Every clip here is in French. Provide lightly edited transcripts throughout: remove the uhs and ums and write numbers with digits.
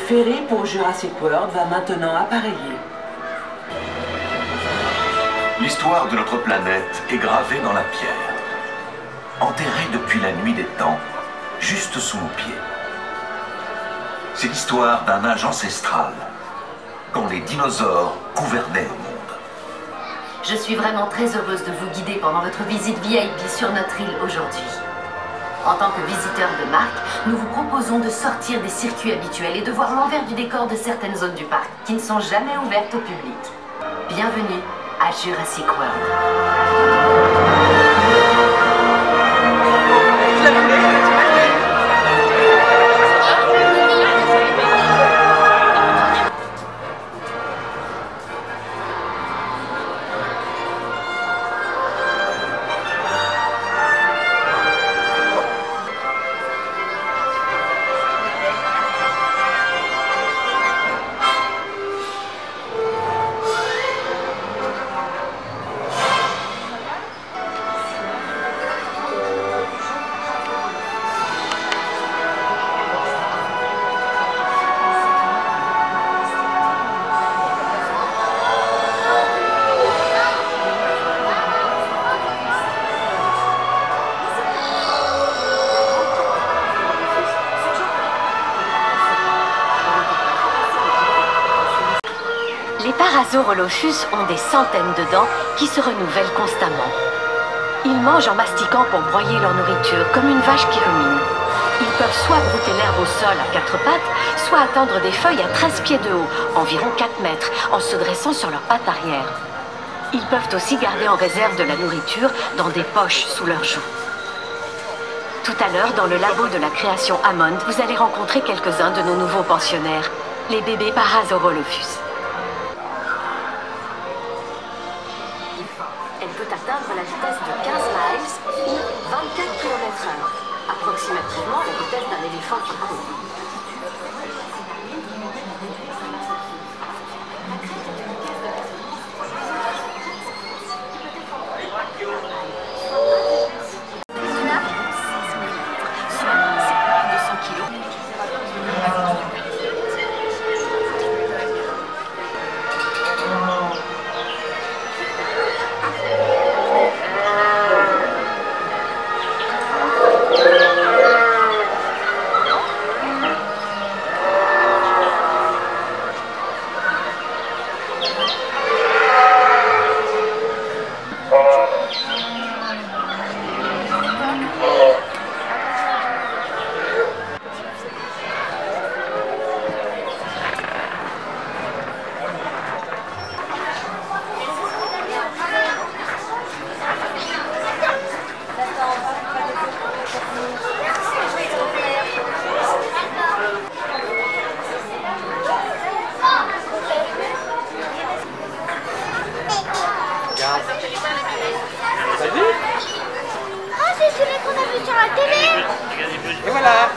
ferry pour Jurassic World va maintenant appareiller. L'histoire de notre planète est gravée dans la pierre, enterrée depuis la nuit des temps, juste sous nos pieds. C'est l'histoire d'un âge ancestral, quand les dinosaures gouvernaient le monde. Je suis vraiment très heureuse de vous guider pendant votre visite VIP sur notre île aujourd'hui. En tant que visiteur de marque, nous vous proposons de sortir des circuits habituels et de voir l'envers du décor de certaines zones du parc qui ne sont jamais ouvertes au public. Bienvenue à Jurassic World. Les Parasaurolophus ont des centaines de dents qui se renouvellent constamment. Ils mangent en mastiquant pour broyer leur nourriture, comme une vache qui rumine. Ils peuvent soit brouter l'herbe au sol à 4 pattes, soit atteindre des feuilles à 13 pieds de haut, environ 4 mètres, en se dressant sur leurs pattes arrière. Ils peuvent aussi garder en réserve de la nourriture dans des poches sous leurs joues. Tout à l'heure, dans le labo de la création Hammond, vous allez rencontrer quelques-uns de nos nouveaux pensionnaires, les bébés Parasaurolophus. Elle peut atteindre la vitesse de 15 miles ou 24 km/h, approximativement la vitesse d'un éléphant qui court. Ah, c'est celui qu'on a vu sur la télé. Et voilà.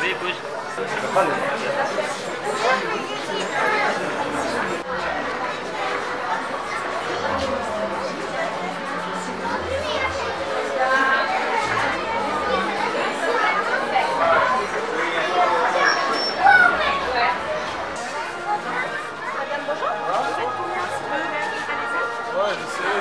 Ouais, je sais.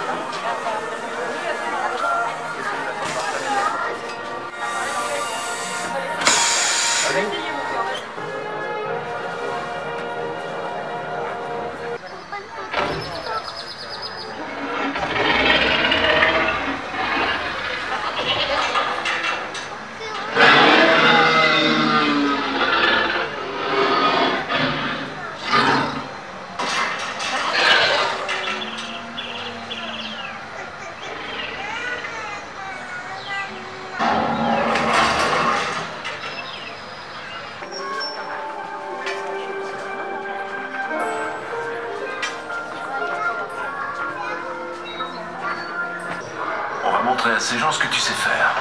On va montrer à ces gens ce que tu sais faire.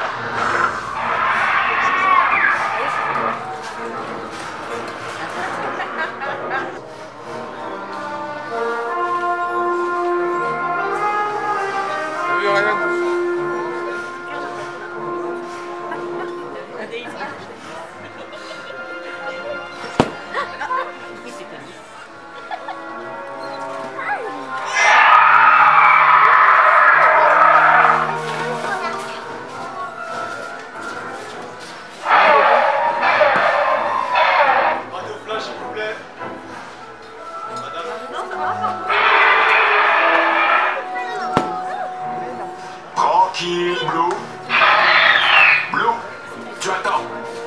T'as vu Ryan? Qui est Blue? Blue, tu attends.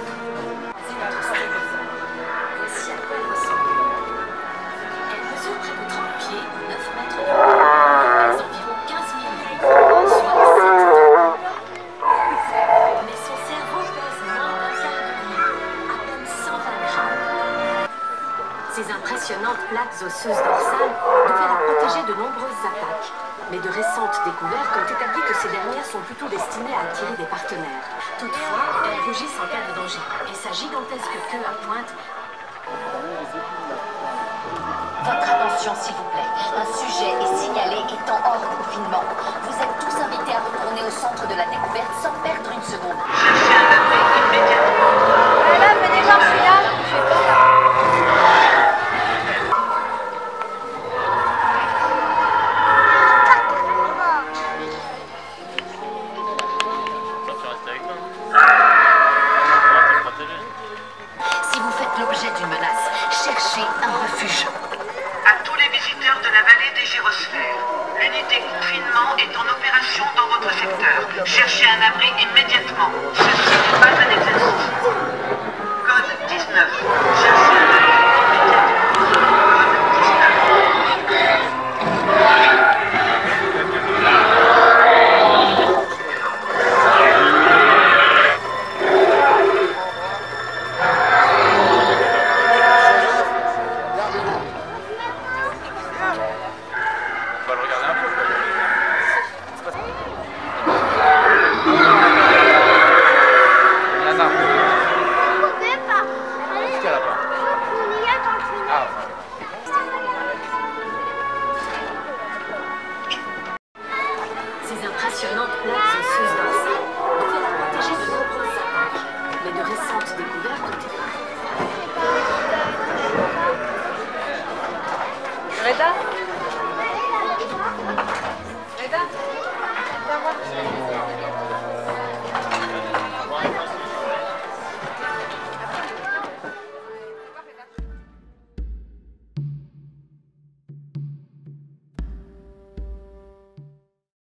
Voici à quoi elle ressemble. Elle mesure près de 30 pieds ou 9 mètres de haut. Elle pèse environ 15 000 livres, soit 7 tonnes. Mais son cerveau pèse moins d'un quart de livre, à peine 120 grammes. Ces impressionnantes plaques osseuses dorsales devaient la protéger de nombreuses attaques. Mais de récentes découvertes ont établi que ces dernières sont plutôt destinées à attirer des partenaires. Toutefois, elles rugissent en cas de danger, et sa gigantesque queue à pointe... Votre attention, s'il vous plaît. Un sujet est signalé étant hors de confinement. Vous êtes tous invités à retourner au centre de la découverte sans perdre une seconde. Cherchez un abri immédiatement. Là, venez voir, je suis là. Je fais pas là. Toi, tu restes avec moi. T'es protégé. Si vous faites l'objet d'une menace, cherchez un refuge. À tous les visiteurs de la vallée des gyrosphères, l'unité confinement est en opération dans votre secteur. Cherchez un abri immédiatement. Ceci n'est pas un exercice.